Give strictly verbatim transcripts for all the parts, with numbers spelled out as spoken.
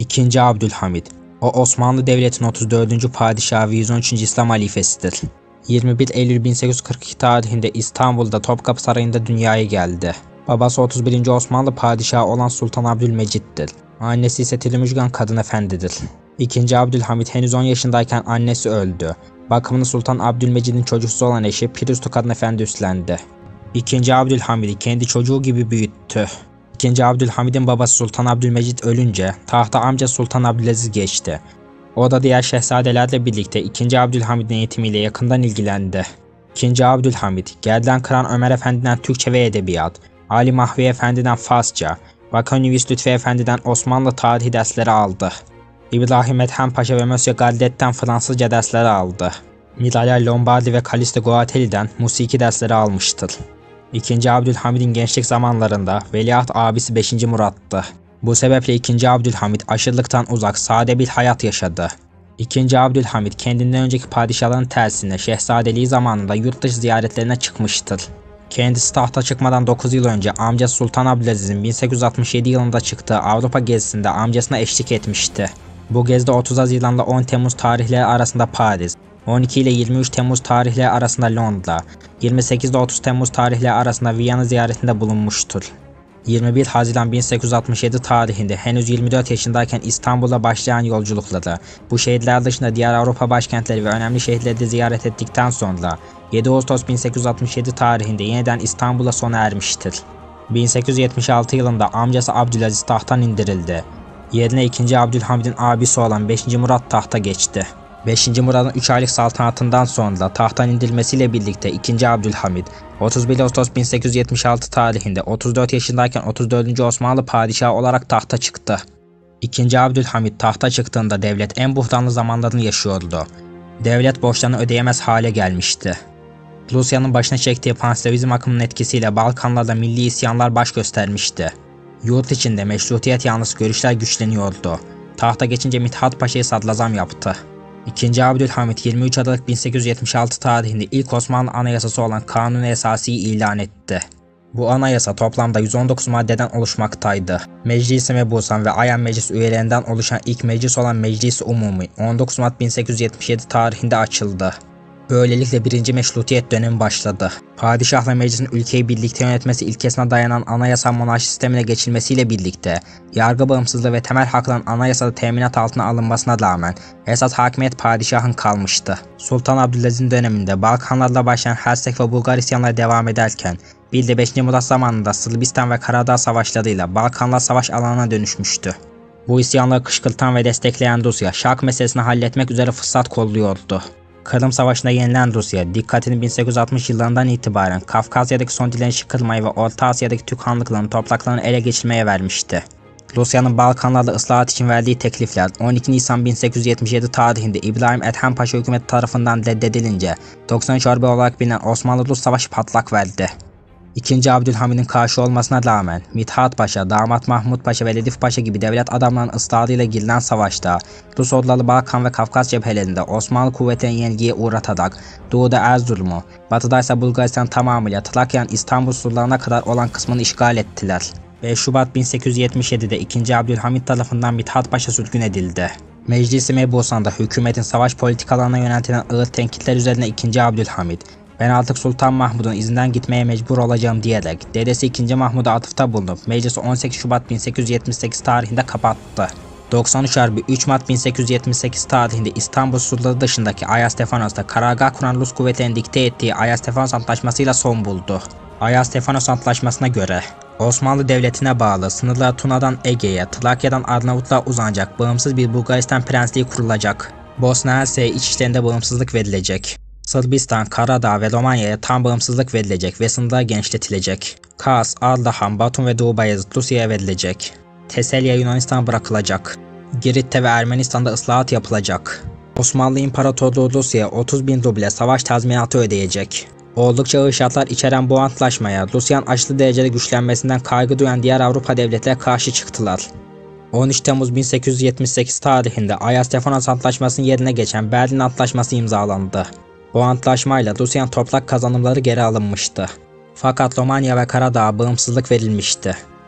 İkinci Abdülhamid. O Osmanlı Devleti'nin otuz dördüncü padişahı ve yüz on üçüncü İslam halifesidir. yirmi bir Eylül bin sekiz yüz kırk iki tarihinde İstanbul'da Topkapı Sarayı'nda dünyaya geldi. Babası otuz birinci Osmanlı padişahı olan Sultan Abdülmecit'tir. Annesi ise Tilimüjgan Kadın Efendidir. İkinci Abdülhamid henüz on yaşındayken annesi öldü. Bakımını Sultan Abdülmecid'in çocuksu olan eşi Pirüstü Kadın Efendi üstlendi. İkinci Abdülhamid'i kendi çocuğu gibi büyüttü. İkinci Abdülhamid'in babası Sultan Abdülmecid ölünce tahta amca Sultan Abdülaziz geçti. O da diğer şehzadelerle birlikte İkinci Abdülhamid'in eğitimiyle yakından ilgilendi. İkinci Abdülhamid, Gerdan Kıran Ömer Efendi'den Türkçe ve Edebiyat, Ali Mahvi Efendi'den Farsça, Vakonivis Lütfi Efendi'den Osmanlı tarihi dersleri aldı. İbrahim Ethem Paşa ve Monsieur Galdet'ten Fransızca dersleri aldı. Miralay Lombardi ve Caliste Guatelli'den musiki dersleri almıştır. İkinci Abdülhamid'in gençlik zamanlarında veliaht abisi beşinci Murat'tı. Bu sebeple İkinci Abdülhamid aşırılıktan uzak, sade bir hayat yaşadı. İkinci Abdülhamid kendinden önceki padişahların tersine şehzadeliği zamanında yurt dışı ziyaretlerine çıkmıştır. Kendisi tahta çıkmadan dokuz yıl önce amcası Sultan Abdülaziz'in bin sekiz yüz altmış yedi yılında çıktığı Avrupa gezisinde amcasına eşlik etmişti. Bu gezide otuz Haziran'la on Temmuz tarihleri arasında Paris, on iki ile yirmi üç Temmuz tarihleri arasında Londra, yirmi sekiz ile otuz Temmuz tarihleri arasında Viyana ziyaretinde bulunmuştur. yirmi bir Haziran bin sekiz yüz altmış yedi tarihinde henüz yirmi dört yaşındayken İstanbul'a başlayan yolculukları, bu şehirler dışında diğer Avrupa başkentleri ve önemli şehirleri de ziyaret ettikten sonra yedi Ağustos bin sekiz yüz altmış yedi tarihinde yeniden İstanbul'a sona ermiştir. bin sekiz yüz yetmiş altı yılında amcası Abdülaziz tahttan indirildi. Yerine ikinci Abdülhamid'in abisi olan beşinci Murat tahta geçti. beşinci Murat'ın üç aylık saltanatından sonra tahttan indirilmesiyle birlikte ikinci Abdülhamid, otuz bir Ağustos bin sekiz yüz yetmiş altı tarihinde otuz dört yaşındayken otuz dördüncü Osmanlı padişahı olarak tahta çıktı. ikinci Abdülhamid tahta çıktığında devlet en buhranlı zamanlarını yaşıyordu. Devlet borçlarını ödeyemez hale gelmişti. Rusya'nın başına çektiği Panslavizm akımının etkisiyle Balkanlarda milli isyanlar baş göstermişti. Yurt içinde meşrutiyet yanlısı görüşler güçleniyordu. Tahta geçince Mithat Paşa'yı sadrazam yaptı. İkinci Abdülhamid yirmi üç Aralık bin sekiz yüz yetmiş altı tarihinde ilk Osmanlı Anayasası olan Kanun-i Esasi'yi ilan etti. Bu anayasa toplamda yüz on dokuz maddeden oluşmaktaydı. Meclis-i Mebusan ve Ayan Meclis üyelerinden oluşan ilk meclis olan Meclis-i Umumi on dokuz Mart bin sekiz yüz yetmiş yedi tarihinde açıldı. Böylelikle birinci Meşrutiyet dönemi başladı. Padişahla meclisin ülkeyi birlikte yönetmesi ilkesine dayanan anayasal monarşi sistemine geçilmesiyle birlikte yargı bağımsızlığı ve temel hakların anayasada teminat altına alınmasına rağmen esas hakimiyet padişahın kalmıştı. Sultan Abdülaziz'in döneminde Balkanlarla başlayan Hersek ve Bulgar isyanları devam ederken bir de beşinci Murat zamanında Sırbistan ve Karadağ savaşlarıyla Balkanlar savaş alanına dönüşmüştü. Bu isyanları kışkırtan ve destekleyen Rusya Şark meselesini halletmek üzere fırsat kolluyordu. Kırım Savaşı'nda yenilen Rusya, dikkatini bin sekiz yüz altmış yıllarından itibaren Kafkasya'daki son direnişi kırmayı ve Orta Asya'daki Türk hanlıklarının topraklarını ele geçirmeye vermişti. Rusya'nın Balkanlarda ıslahat için verdiği teklifler on iki Nisan bin sekiz yüz yetmiş yedi tarihinde İbrahim Ethem Paşa hükümeti tarafından reddedilince doksan üç Harbi olarak bilinen Osmanlı-Rus Savaşı patlak verdi. İkinci Abdülhamid'in karşı olmasına rağmen Mithat Paşa, Damat Mahmut Paşa ve Ledif Paşa gibi devlet adamlarının ısrarıyla girilen savaşta Rus orduları Balkan ve Kafkas cephelerinde Osmanlı kuvvetlerini yenilgiye uğratarak doğuda Erzurum'u, batıda ise Bulgaristan tamamıyla Trakya'nın İstanbul surlarına kadar olan kısmını işgal ettiler. beş Şubat bin sekiz yüz yetmiş yedi'de ikinci Abdülhamid tarafından Mithat Paşa sürgün edildi. Meclis-i Mebusan'da hükümetin savaş politikalarına yöneltilen ağır tenkitler üzerine ikinci Abdülhamid, "Ben artık Sultan Mahmud'un izinden gitmeye mecbur olacağım" diyerek dedesi ikinci Mahmud'a atıfta bulunup meclisi on sekiz Şubat bin sekiz yüz yetmiş sekiz tarihinde kapattı. doksan üç Harbi üç Mart bin sekiz yüz yetmiş sekiz tarihinde İstanbul surları dışındaki Ayastefanos'ta karargah kuran Rus kuvvetlerinin dikte ettiği Ayastefanos Antlaşması'yla son buldu. Ayastefanos Antlaşması'na göre Osmanlı Devleti'ne bağlı sınırları Tuna'dan Ege'ye, Trakya'dan Arnavutluğa uzanacak bağımsız bir Bulgaristan Prensliği kurulacak. Bosna Hersek'e iç işlerinde bağımsızlık verilecek. Sırbistan, Karadağ ve Romanya'ya tam bağımsızlık verilecek ve sınırlar genişletilecek. Kars, Ardahan, Batum ve Doğu Bayezid Rusya'ya verilecek. Teselya Yunanistan'a bırakılacak. Girit'te ve Ermenistan'da ıslahat yapılacak. Osmanlı İmparatorluğu Rusya'ya otuz bin ruble savaş tazminatı ödeyecek. Oldukça ağır şartlar içeren bu antlaşmaya Rusya'nın aşırı derecede güçlenmesinden kaygı duyan diğer Avrupa devletleri karşı çıktılar. on üç Temmuz bin sekiz yüz yetmiş sekiz tarihinde Ayastefanos Antlaşması'nın yerine geçen Berlin Antlaşması imzalandı. Bu antlaşmayla Rusya'nın toprak kazanımları geri alınmıştı. Fakat Romanya ve Karadağ'a bağımsızlık verilmişti.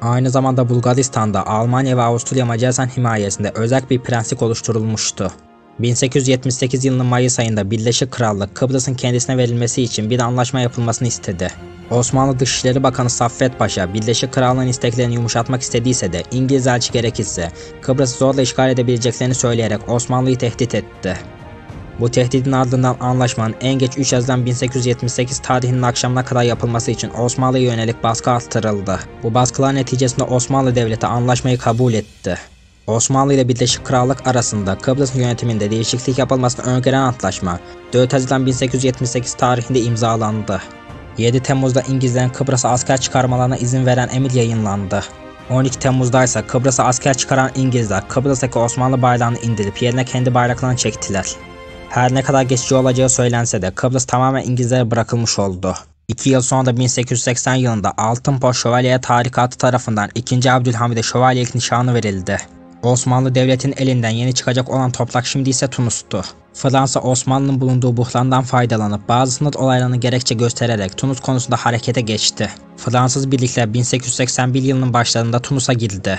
Aynı zamanda Bulgaristan'da Almanya ve Avusturya Macaristan himayesinde özel bir prenslik oluşturulmuştu. bin sekiz yüz yetmiş sekiz yılının Mayıs ayında Birleşik Krallık Kıbrıs'ın kendisine verilmesi için bir anlaşma yapılmasını istedi. Osmanlı Dışişleri Bakanı Saffet Paşa, Birleşik Krallığın isteklerini yumuşatmak istediyse de İngiliz elçi gerekirse Kıbrıs'ı zorla işgal edebileceklerini söyleyerek Osmanlı'yı tehdit etti. Bu tehdidin ardından anlaşmanın en geç üç Haziran bin sekiz yüz yetmiş sekiz tarihinin akşamına kadar yapılması için Osmanlı'ya yönelik baskı arttırıldı. Bu baskılar neticesinde Osmanlı Devleti anlaşmayı kabul etti. Osmanlı ile Birleşik Krallık arasında Kıbrıs yönetiminde değişiklik yapılmasını öngören antlaşma dört Haziran bin sekiz yüz yetmiş sekiz tarihinde imzalandı. yedi Temmuz'da İngilizlerin Kıbrıs'a asker çıkarmalarına izin veren emir yayınlandı. on iki Temmuz'da ise Kıbrıs'a asker çıkaran İngilizler Kıbrıs'taki Osmanlı bayrağını indirip yerine kendi bayraklarını çektiler. Her ne kadar geçici olacağı söylense de Kıbrıs tamamen İngilizlere bırakılmış oldu. iki yıl sonra da bin sekiz yüz seksen yılında Altınpost Şövalye Tarikatı tarafından ikinci. Abdülhamid'e şövalyelik nişanı verildi. Osmanlı Devleti'nin elinden yeni çıkacak olan toprak şimdi ise Tunus'tu. Fransa Osmanlı'nın bulunduğu buhrandan faydalanıp bazı sınır olaylarını gerekçe göstererek Tunus konusunda harekete geçti. Fransız birlikler bin sekiz yüz seksen bir yılının başlarında Tunus'a girdi.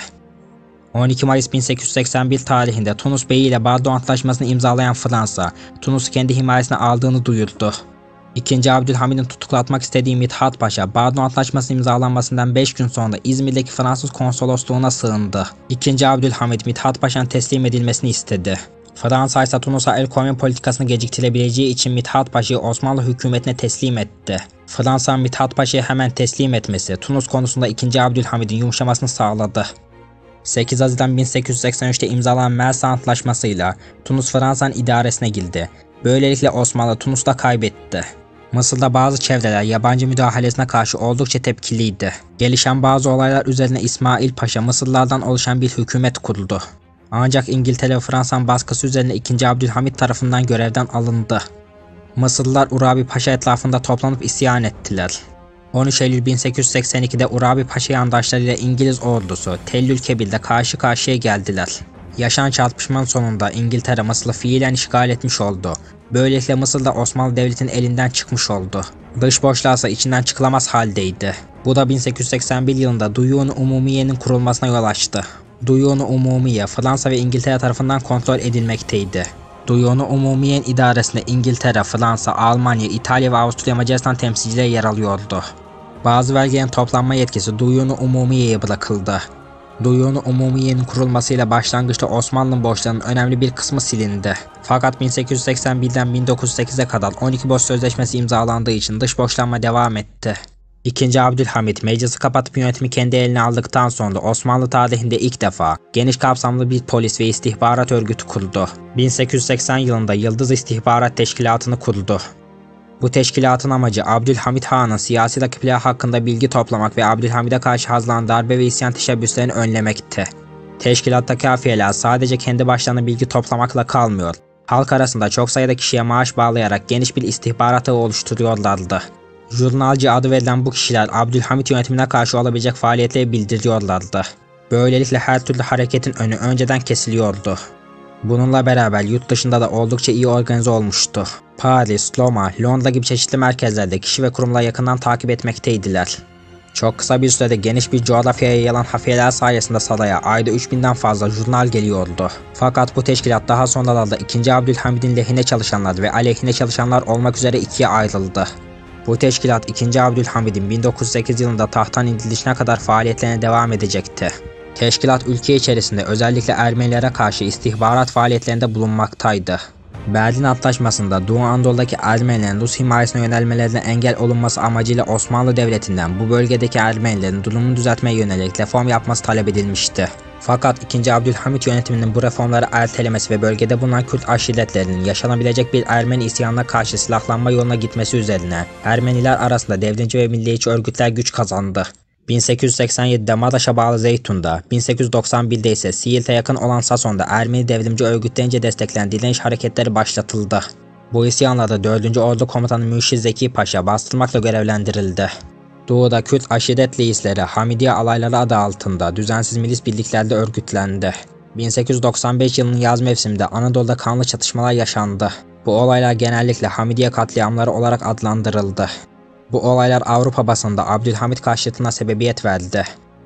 on iki Mayıs bin sekiz yüz seksen bir tarihinde Tunus Bey ile Bardo Antlaşması'nı imzalayan Fransa, Tunus'u kendi himayesine aldığını duyurdu. ikinci. Abdülhamid'in tutuklatmak istediği Mithat Paşa, Bardo Antlaşması'nın imzalanmasından beş gün sonra İzmir'deki Fransız konsolosluğuna sığındı. ikinci. Abdülhamid, Mithat Paşa'nın teslim edilmesini istedi. Fransa ise Tunus'a el koyma politikasını geciktirebileceği için Mithat Paşa'yı Osmanlı hükümetine teslim etti. Fransa'nın Mithat Paşa'yı hemen teslim etmesi, Tunus konusunda ikinci. Abdülhamid'in yumuşamasını sağladı. sekiz Haziran bin sekiz yüz seksen üç'te imzalanan Mersa Antlaşması'yla Tunus Fransa'nın idaresine girdi. Böylelikle Osmanlı Tunus'ta kaybetti. Mısır'da bazı çevreler yabancı müdahalesine karşı oldukça tepkiliydi. Gelişen bazı olaylar üzerine İsmail Paşa Mısırlardan oluşan bir hükümet kurdu. Ancak İngiltere ve Fransa'nın baskısı üzerine ikinci. Abdülhamid tarafından görevden alındı. Mısırlılar Urabi Paşa etrafında toplanıp isyan ettiler. on üç Eylül bin sekiz yüz seksen iki'de Urabi Paşa yandaşlarıyla İngiliz ordusu Tellül Kebir'de karşı karşıya geldiler. Yaşanan çarpışmanın sonunda İngiltere Mısır'ı fiilen işgal etmiş oldu. Böylelikle Mısır da Osmanlı Devleti'nin elinden çıkmış oldu. Dış borçlar ise içinden çıkılamaz haldeydi. Bu da bin sekiz yüz seksen bir yılında Duyun-u Umumiye'nin kurulmasına yol açtı. Duyun-u Umumiye Fransa ve İngiltere tarafından kontrol edilmekteydi. Duyun-u Umumiye'nin idaresinde İngiltere, Fransa, Almanya, İtalya ve Avusturya Macaristan temsilcileri yer alıyordu. Bazı vergilerin toplanma yetkisi Duyun-u Umumiye'ye bırakıldı. Duyun-u Umumiye'nin kurulmasıyla başlangıçta Osmanlı'nın borçlarının önemli bir kısmı silindi. Fakat bin sekiz yüz seksen bir'den bin dokuz yüz sekiz'e kadar on iki borç sözleşmesi imzalandığı için dış borçlanma devam etti. ikinci. Abdülhamid meclisi kapatıp yönetimi kendi eline aldıktan sonra Osmanlı tarihinde ilk defa geniş kapsamlı bir polis ve istihbarat örgütü kurdu. bin sekiz yüz seksen yılında Yıldız İstihbarat Teşkilatı'nı kurdu. Bu teşkilatın amacı Abdülhamid Han'ın siyasi rakipleri hakkında bilgi toplamak ve Abdülhamid'e karşı hazırlanan darbe ve isyan teşebbüslerini önlemekti. Teşkilattaki kafiyeler sadece kendi başlarına bilgi toplamakla kalmıyor, halk arasında çok sayıda kişiye maaş bağlayarak geniş bir istihbarat ağı oluşturuyorlardı. Jurnalci adı verilen bu kişiler Abdülhamid yönetimine karşı olabilecek faaliyetleri bildiriyorlardı. Böylelikle her türlü hareketin önü önceden kesiliyordu. Bununla beraber yurt dışında da oldukça iyi organize olmuştu. Paris, Roma, Londra gibi çeşitli merkezlerde kişi ve kurumlar yakından takip etmekteydiler. Çok kısa bir sürede geniş bir coğrafyaya yayılan hafiyeler sayesinde saraya ayda üç binden fazla jurnal geliyordu. Fakat bu teşkilat daha sonralarda ikinci. Abdülhamid'in lehine çalışanlar ve aleyhine çalışanlar olmak üzere ikiye ayrıldı. Bu teşkilat ikinci. Abdülhamid'in bin dokuz yüz sekiz yılında tahttan indirilişine kadar faaliyetlerine devam edecekti. Teşkilat ülke içerisinde özellikle Ermenilere karşı istihbarat faaliyetlerinde bulunmaktaydı. Berlin Antlaşması'nda Doğu Anadolu'daki Ermenilerin Rus himayesine yönelmelerine engel olunması amacıyla Osmanlı Devleti'nden bu bölgedeki Ermenilerin durumunu düzeltmeye yönelik reform yapması talep edilmişti. Fakat ikinci. Abdülhamid yönetiminin bu reformları ertelemesi ve bölgede bulunan Kürt aşiretlerinin yaşanabilecek bir Ermeni isyanına karşı silahlanma yoluna gitmesi üzerine Ermeniler arasında devrimci ve milliyetçi örgütler güç kazandı. bin sekiz yüz seksen yedi'de Maraş'a bağlı Zeytun'da, bin sekiz yüz doksan bir'de ise Siirt'e yakın olan Sason'da Ermeni devrimci örgütlerince desteklenen direniş hareketleri başlatıldı. Bu isyanlarda dördüncü Ordu Komutanı Mürşid Zeki Paşa bastırmakla görevlendirildi. Doğu'da Kürt aşiret reisleri Hamidiye alayları adı altında düzensiz milis birliklerde örgütlendi. bin sekiz yüz doksan beş yılının yaz mevsiminde Anadolu'da kanlı çatışmalar yaşandı. Bu olaylar genellikle Hamidiye katliamları olarak adlandırıldı. Bu olaylar Avrupa basında Abdülhamid karşıtına sebebiyet verdi.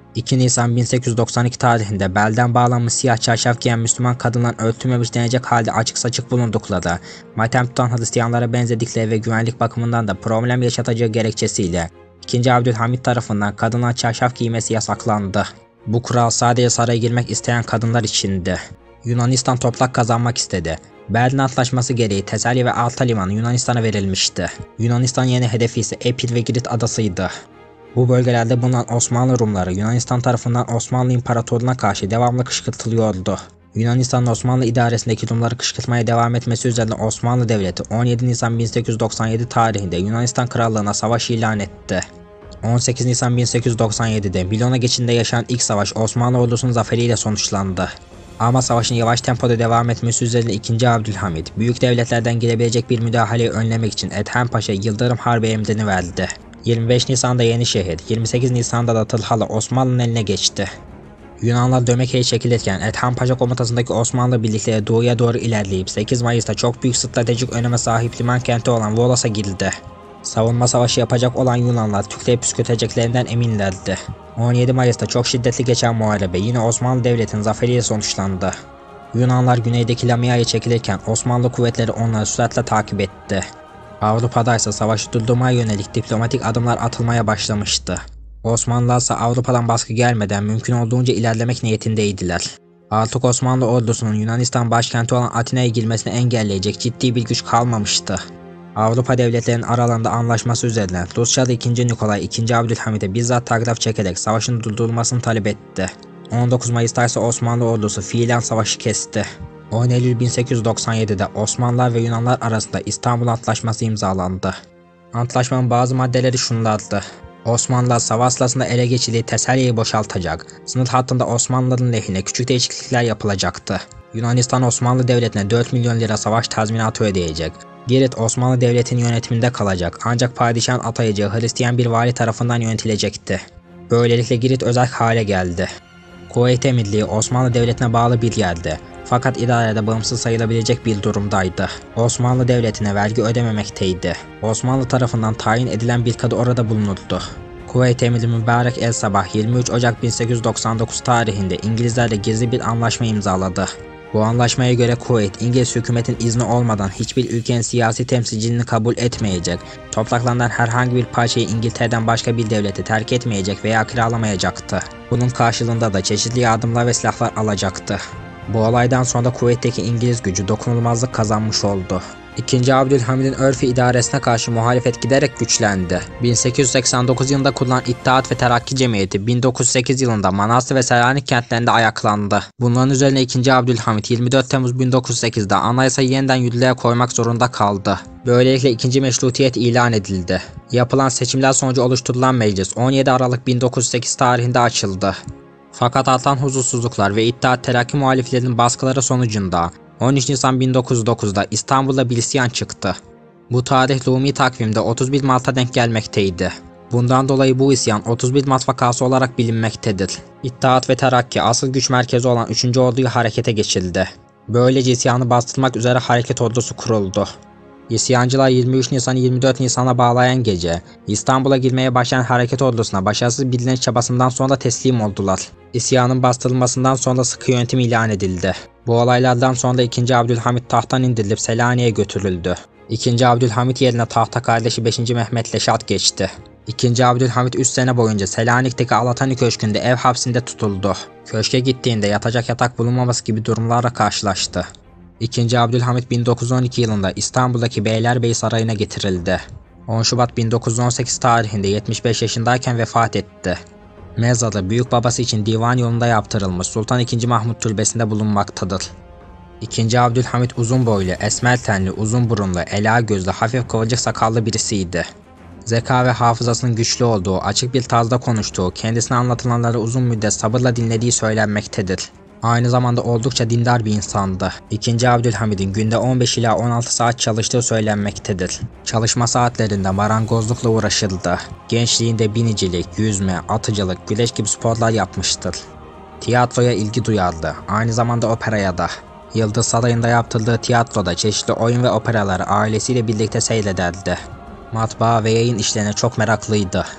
iki Nisan bin sekiz yüz doksan iki tarihinde belden bağlanmış siyah çarşaf giyen Müslüman kadınların örtülmemiş denecek halde açık saçık bulundukları, matem tutan Hristiyanlara benzedikleri ve güvenlik bakımından da problem yaşatacağı gerekçesiyle ikinci. Abdülhamit tarafından kadınlar çarşaf giymesi yasaklandı. Bu kural sadece saraya girmek isteyen kadınlar içindi. Yunanistan toprak kazanmak istedi. Berlin Antlaşması gereği Tesalya ve Alta Limanı Yunanistan'a verilmişti. Yunanistan yeni hedefi ise Epir ve Girit adasıydı. Bu bölgelerde bulunan Osmanlı Rumları Yunanistan tarafından Osmanlı İmparatorluğu'na karşı devamlı kışkırtılıyordu. Yunanistan'ın Osmanlı idaresindeki Rumları kışkırtmaya devam etmesi üzerine Osmanlı Devleti on yedi Nisan bin sekiz yüz doksan yedi tarihinde Yunanistan Krallığı'na savaş ilan etti. on sekiz Nisan bin sekiz yüz doksan yedi'de Milona geçidinde yaşanan ilk savaş Osmanlı ordusunun zaferiyle sonuçlandı. Ama savaşın yavaş tempoda devam etmesi üzerine ikinci. Abdülhamit, büyük devletlerden gelebilecek bir müdahaleyi önlemek için Ethem Paşa Yıldırım Harbi emrini verdi. yirmi beş Nisan'da Yenişehir, yirmi sekiz Nisan'da da Tırhalı Osmanlı'nın eline geçti. Yunanlar Dömeke'ye çekilirken Ethem Paşa komutasındaki Osmanlı birlikleri doğuya doğru ilerleyip sekiz Mayıs'ta çok büyük stratejik öneme sahip liman kenti olan Volas'a girdi. Savunma savaşı yapacak olan Yunanlar Türkleri püskürteceklerinden eminlerdi. on yedi Mayıs'ta çok şiddetli geçen muharebe yine Osmanlı Devleti'nin zaferiyle sonuçlandı. Yunanlar güneydeki Lamia'ya çekilirken Osmanlı kuvvetleri onları süratle takip etti. Avrupa'da ise savaşı durdurmaya yönelik diplomatik adımlar atılmaya başlamıştı. Osmanlılar ise Avrupa'dan baskı gelmeden mümkün olduğunca ilerlemek niyetindeydiler. Artık Osmanlı ordusunun Yunanistan başkenti olan Atina'ya girmesini engelleyecek ciddi bir güç kalmamıştı. Avrupa devletlerinin aralarında anlaşması üzerine Rusyalı ikinci. Nikolay ikinci. Abdülhamit'e bizzat telgraf çekerek savaşın durdurulmasını talep etti. on dokuz Mayıs'ta ise Osmanlı ordusu fiilen savaşı kesti. on Eylül bin sekiz yüz doksan yedi'de Osmanlılar ve Yunanlar arasında İstanbul Antlaşması imzalandı. Antlaşmanın bazı maddeleri şunlardı. Osmanlılar savaş sırasında ele geçirdiği Tesalya'yı boşaltacak, sınır hattında Osmanlıların lehine küçük değişiklikler yapılacaktı. Yunanistan Osmanlı Devleti'ne dört milyon lira savaş tazminatı ödeyecek. Girit Osmanlı Devleti'nin yönetiminde kalacak ancak padişahın atayacağı Hristiyan bir vali tarafından yönetilecekti. Böylelikle Girit özel hale geldi. Kuveyt Emirliği Osmanlı Devleti'ne bağlı bir yerde fakat idarede bağımsız sayılabilecek bir durumdaydı. Osmanlı Devleti'ne vergi ödememekteydi. Osmanlı tarafından tayin edilen bir kadı orada bulunurdu. Kuveyt Emiri Mübarek El Sabah yirmi üç Ocak bin sekiz yüz doksan dokuz tarihinde İngilizlerle gizli bir anlaşma imzaladı. Bu anlaşmaya göre Kuveyt, İngiliz hükümetin izni olmadan hiçbir ülkenin siyasi temsilciliğini kabul etmeyecek, topraklarından herhangi bir parçayı İngiltere'den başka bir devlete terk etmeyecek veya kiralamayacaktı. Bunun karşılığında da çeşitli yardımlar ve silahlar alacaktı. Bu olaydan sonra Kuveyt'teki İngiliz gücü dokunulmazlık kazanmış oldu. ikinci. Abdülhamid'in örfi idaresine karşı muhalefet giderek güçlendi. bin sekiz yüz seksen dokuz yılında kurulan İttihat ve Terakki Cemiyeti bin dokuz yüz sekiz yılında Manastır ve Selanik kentlerinde ayaklandı. Bunların üzerine ikinci. Abdülhamit yirmi dört Temmuz bin dokuz yüz sekiz'de anayasayı yeniden yürürlüğe koymak zorunda kaldı. Böylelikle ikinci meşrutiyet ilan edildi. Yapılan seçimler sonucu oluşturulan meclis on yedi Aralık bin dokuz yüz sekiz tarihinde açıldı. Fakat artan huzursuzluklar ve İttihat Terakki muhaliflerinin baskıları sonucunda on üç Nisan bin dokuz yüz dokuz'da İstanbul'da bir isyan çıktı. Bu tarih Rumi takvimde otuz bir Mart'a denk gelmekteydi. Bundan dolayı bu isyan otuz bir Mart vakası olarak bilinmektedir. İttihat ve Terakki asıl güç merkezi olan üçüncü Ordu'yu harekete geçildi. Böylece isyanı bastırmak üzere hareket ordusu kuruldu. İsyancılar yirmi üç Nisan yirmi dört Nisan'a bağlayan gece İstanbul'a girmeye başlayan hareket ordusuna başarısız bir direniş çabasından sonra teslim oldular. İsyanın bastırılmasından sonra sıkı yönetim ilan edildi. Bu olaylardan sonra ikinci. Abdülhamit tahttan indirilip Selanik'e götürüldü. ikinci. Abdülhamit yerine tahta kardeşi beşinci. Mehmet Leşat geçti. ikinci. Abdülhamit üç sene boyunca Selanik'teki Alatani Köşkü'nde ev hapsinde tutuldu. Köşke gittiğinde yatacak yatak bulunmaması gibi durumlarla karşılaştı. ikinci. Abdülhamit bin dokuz yüz on iki yılında İstanbul'daki Beylerbeyi Sarayı'na getirildi. on Şubat bin dokuz yüz on sekiz tarihinde yetmiş beş yaşındayken vefat etti. Mezarı büyük babası için divan yolunda yaptırılmış Sultan ikinci. Mahmut Türbesi'nde bulunmaktadır. ikinci. Abdülhamit uzun boylu, esmer tenli, uzun burunlu, ela gözlü, hafif kıvırcık sakallı birisiydi. Zeka ve hafızasının güçlü olduğu, açık bir tarzda konuştuğu, kendisine anlatılanları uzun müddet sabırla dinlediği söylenmektedir. Aynı zamanda oldukça dindar bir insandı. ikinci. Abdülhamid'in günde on beş ila on altı saat çalıştığı söylenmektedir. Çalışma saatlerinde marangozlukla uğraşıldı. Gençliğinde binicilik, yüzme, atıcılık, güreş gibi sporlar yapmıştır. Tiyatroya ilgi duyardı. Aynı zamanda operaya da. Yıldız Sarayı'nda yaptırdığı tiyatroda çeşitli oyun ve operaları ailesiyle birlikte seyrederdi. Matbaa ve yayın işlerine çok meraklıydı.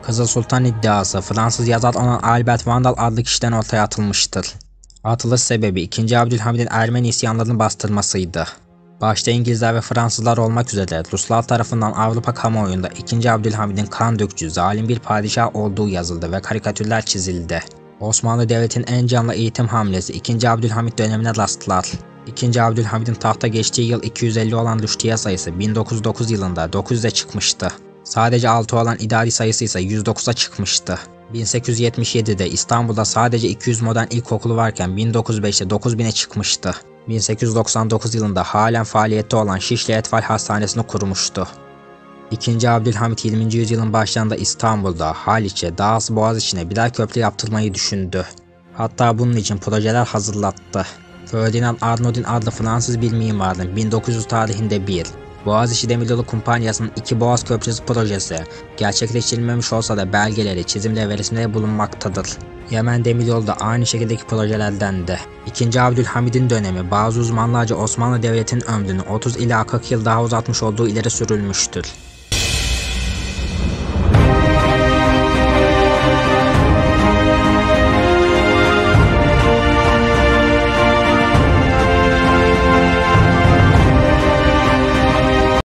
Kızıl Sultan iddiası Fransız yazar olan Albert Vandal adlı kişiden ortaya atılmıştır. Atılış sebebi ikinci. Abdülhamid'in Ermeni isyanlarını bastırmasıydı. Başta İngilizler ve Fransızlar olmak üzere Ruslar tarafından Avrupa kamuoyunda ikinci. Abdülhamid'in kan dökücü, zalim bir padişah olduğu yazıldı ve karikatürler çizildi. Osmanlı Devleti'nin en canlı eğitim hamlesi ikinci. Abdülhamid dönemine rastlar. ikinci. Abdülhamid'in tahta geçtiği yıl iki yüz elli olan rüştiye sayısı bin dokuz yüz dokuz yılında dokuz yüze çıkmıştı. Sadece altı olan idari sayısı ise yüz dokuza çıkmıştı. bin sekiz yüz yetmiş yedi'de İstanbul'da sadece iki yüz modern ilkokulu varken bin dokuz yüz beş'te dokuz bin'e çıkmıştı. bin sekiz yüz doksan dokuz yılında halen faaliyette olan Şişli Etfal Hastanesi'ni kurmuştu. ikinci. Abdülhamid yirminci yüzyılın başlarında İstanbul'da, Haliç'e, Dağız Boğaziçi'ne birer köprü yaptırmayı düşündü. Hatta bunun için projeler hazırlattı. Ferdinand Arnaudin adlı Fransız bir mimarın bin dokuz yüz tarihinde bir, Boğaziçi Demiryolu Kumpanyası'nın iki Boğaz Köprüsü projesi gerçekleştirilmemiş olsa da belgeleri, çizimleri ve resimleri bulunmaktadır. Yemen Demiryolu da aynı şekildeki projelerdendi. ikinci. Abdülhamid'in dönemi bazı uzmanlarca Osmanlı Devleti'nin ömrünü otuz ila kırk yıl daha uzatmış olduğu ileri sürülmüştür.